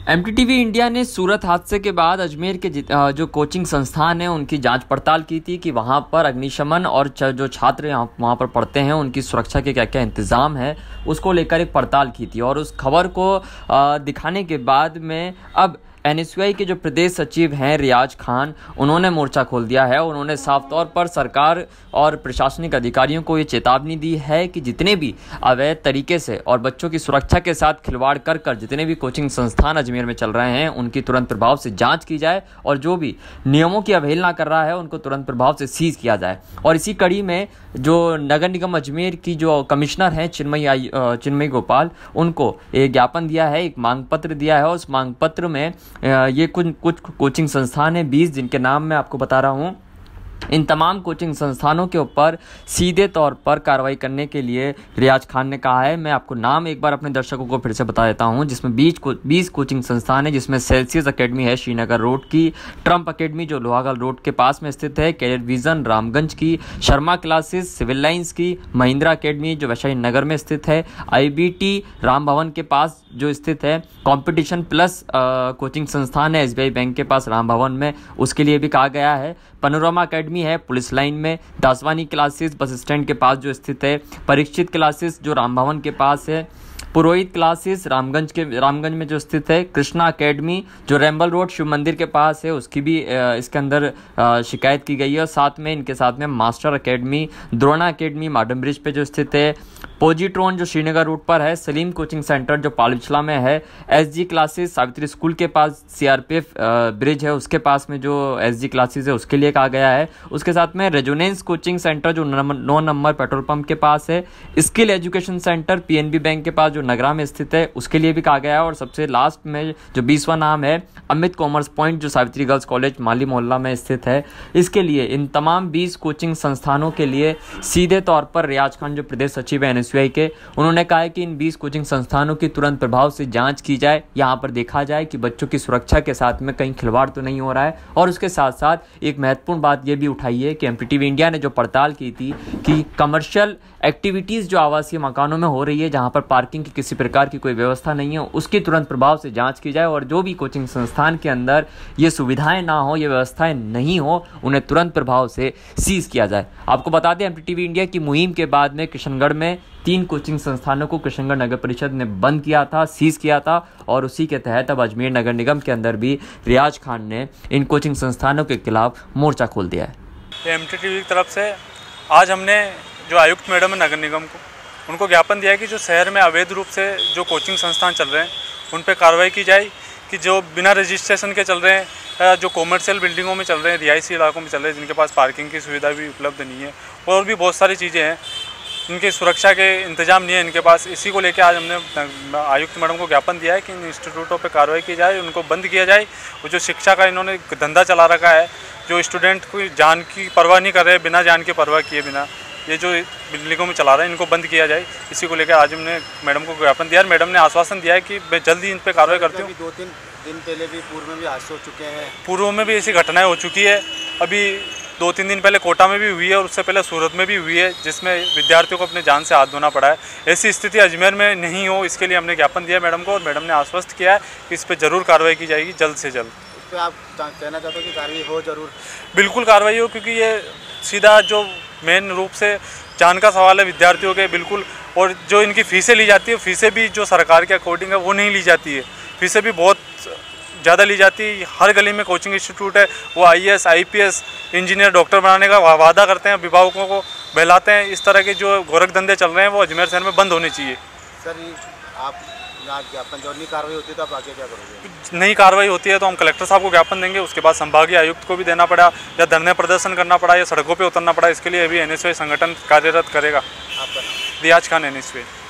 एमटीटीवी India ने सूरत हादसे के बाद अजमेर के जो कोचिंग संस्थान है उनकी जांच पड़ताल की थी कि वहां पर अग्निशमन और जो छात्र वहां पर पढ़ते हैं उनकी सुरक्षा के क्या क्या इंतजाम है, उसको लेकर एक पड़ताल की थी। और उस खबर को दिखाने के बाद में अब एनएसयूआई के जो प्रदेश सचिव हैं रियाज खान, उन्होंने मोर्चा खोल दिया है। उन्होंने साफ तौर पर सरकार और प्रशासनिक अधिकारियों को ये चेतावनी दी है कि जितने भी अवैध तरीके से और बच्चों की सुरक्षा के साथ खिलवाड़ कर जितने भी कोचिंग संस्थान अजमेर में चल रहे हैं उनकी तुरंत प्रभाव से जांच की जाए और जो भी नियमों की अवहेलना कर रहा है उनको तुरंत प्रभाव से सीज किया जाए। और इसी कड़ी में जो नगर निगम अजमेर की जो कमिश्नर हैं चिन्मयी गोपाल, उनको एक ज्ञापन दिया है, एक मांग पत्र दिया है। और उस मांग पत्र में ये कुछ कोचिंग संस्थान है 20 जिनके नाम मैं आपको बता रहा हूँ। इन तमाम कोचिंग संस्थानों के ऊपर सीधे तौर पर कार्रवाई करने के लिए रियाज खान ने कहा है। मैं आपको नाम एक बार अपने दर्शकों को फिर से बता देता हूं, जिसमें 20 कोचिंग संस्थान है, जिसमें सेल्सियस एकेडमी है श्रीनगर रोड की, ट्रम्प एकेडमी जो लोहागढ़ रोड के पास में स्थित है, कैरियर विजन रामगंज की, शर्मा क्लासेस सिविल लाइंस की, महिंद्रा एकेडमी जो वैशाली नगर में स्थित है, IBT राम भवन के पास जो स्थित है, कंपटीशन प्लस कोचिंग संस्थान है SBI बैंक के पास राम भवन में, उसके लिए भी कहा गया है। पनोरमा एकेडमी है पुलिस लाइन में, दासवानी क्लासेस बस स्टैंड के पास जो स्थित है, परीक्षित क्लासेस जो राम भवन के पास है, पुरोहित क्लासेस रामगंज में जो स्थित है, कृष्णा एकेडमी जो रैम्बल रोड शिव मंदिर के पास है, उसकी भी इसके अंदर शिकायत की गई है। और साथ में इनके साथ में मास्टर एकेडमी, द्रोणा एकेडमी माडम ब्रिज पे जो स्थित है, पोजीट्रॉन जो श्रीनगर रोड पर है, सलीम कोचिंग सेंटर जो पालविचला में है, SG क्लासेस सावित्री स्कूल के पास, CRPF ब्रिज है उसके पास में जो SG क्लासेस है उसके लिए कहा गया है। उसके साथ में रेजोनेंस कोचिंग सेंटर जो 9 नंबर पेट्रोल पंप के पास है, skill education centre PNB bank के पास जो नगरा में स्थित है उसके लिए भी कहा गया है। और सबसे लास्ट में जो 20वां नाम है अमित कॉमर्स पॉइंट जो सावित्री गर्ल्स कॉलेज माली मोहल्ला में स्थित है, इसके लिए इन तमाम 20 कोचिंग संस्थानों के लिए सीधे तौर पर रियाज खान जो प्रदेश सचिव है NSUI के, उन्होंने कहा है कि इन 20 कोचिंग संस्थानों की तुरंत प्रभाव से जांच की जाए, यहाँ पर देखा जाए कि बच्चों की सुरक्षा के साथ में कहीं खिलवाड़ तो नहीं हो रहा है। और उसके साथ साथ एक महत्वपूर्ण बात यह भी उठाई है कि एमटीटीवी इंडिया ने जो पड़ताल की थी कि कमर्शियल एक्टिविटीज़ जो आवासीय मकानों में हो रही है जहाँ पर पार्किंग की किसी प्रकार की कोई व्यवस्था नहीं है, उसकी तुरंत प्रभाव से जांच की जाए और जो भी कोचिंग संस्थान के अंदर ये सुविधाएं ना हो, ये व्यवस्थाएं नहीं हो, उन्हें तुरंत प्रभाव से सीज किया जाए। आपको बता दें एमटीटीवी इंडिया की मुहिम के बाद में किशनगढ़ में 3 कोचिंग संस्थानों को किशनगढ़ नगर परिषद ने बंद किया था, सीज किया था। और उसी के तहत अब अजमेर नगर निगम के अंदर भी रियाज खान ने इन कोचिंग संस्थानों के खिलाफ मोर्चा खोल दिया है। एमटीटीवी की तरफ से आज हमने जो आयुक्त मैडम है नगर निगम को, उनको ज्ञापन दिया है कि जो शहर में अवैध रूप से जो कोचिंग संस्थान चल रहे हैं उन पर कार्रवाई की जाए, कि जो बिना रजिस्ट्रेशन के चल रहे हैं, जो कॉमर्शियल बिल्डिंगों में चल रहे हैं, रिहायशी इलाकों में चल रहे हैं, जिनके पास पार्किंग की सुविधा भी उपलब्ध नहीं है और भी बहुत सारी चीज़ें हैं, इनकी सुरक्षा के इंतजाम नहीं है इनके पास। इसी को लेकर आज हमने आयुक्त मैडम को ज्ञापन दिया है कि इन इंस्टीट्यूटों पर कार्रवाई की जाए, उनको बंद किया जाए। और जो शिक्षा का इन्होंने धंधा चला रखा है, जो स्टूडेंट को जान की परवाह नहीं कर रहे, बिना जान की परवाह किए बिना ये जो बिल्डिंगों में चला रहे हैं, इनको बंद किया जाए। इसी को लेकर आज हमने मैडम को ज्ञापन दिया। मैडम ने आश्वासन दिया है कि मैं जल्दी इन पर कार्रवाई करती हूँ। 2-3 दिन पहले भी पूर्व में भी हादसे हो चुके हैं, पूर्व में भी ऐसी घटनाएं हो चुकी है। अभी 2-3 दिन पहले कोटा में भी हुई है और उससे पहले सूरत में भी हुई है, जिसमें विद्यार्थियों को अपने जान से हाथ धोना पड़ा है। ऐसी स्थिति अजमेर में नहीं हो, इसके लिए हमने ज्ञापन दिया मैडम को और मैडम ने आश्वस्त किया है कि इस पर ज़रूर कार्रवाई की जाएगी जल्द से जल्द। इस पर आप कहना चाहते हो कि कार्रवाई हो ज़रूर? बिल्कुल कार्रवाई हो, क्योंकि ये सीधा जो मेन रूप से जान का सवाल है विद्यार्थियों के, बिल्कुल। और जो इनकी फीसें ली जाती है, फीसें भी जो सरकार के अकॉर्डिंग है वो नहीं ली जाती है, फीसें भी बहुत ज़्यादा ली जाती है। हर गली में कोचिंग इंस्टीट्यूट है, वो IAS IPS इंजीनियर डॉक्टर बनाने का वादा करते हैं, अभिभावकों को बहलाते हैं। इस तरह के जो गोरख धंधे चल रहे हैं वो अजमेर शहर में बंद होने चाहिए। सर आप ज्ञापन जो नहीं कार्रवाई होती तो आप आगे क्या करोगे? नहीं कार्रवाई होती है तो हम कलेक्टर साहब को ज्ञापन देंगे, उसके बाद संभागीय आयुक्त को भी देना पड़ा, या धरने प्रदर्शन करना पड़ा, या सड़कों पे उतरना पड़ा। इसके लिए अभी NSUI संगठन कार्यरत करेगा। आपका नाम? रियाज खान NSUI।